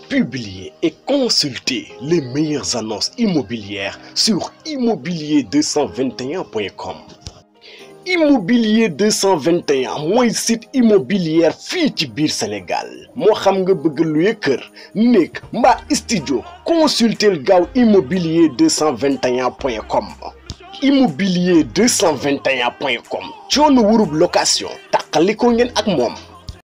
Publiez et consultez les meilleures annonces immobilières sur immobilier221.com. Immobilier 221 mooy site immobilier fii ci biir Sénégal moo xam nga bëgg luye kër nekk mbaa studio consultel gaaw immobilier 221.com. immobilier 221.com coono wurub location tàqaliko ngeen ak moom.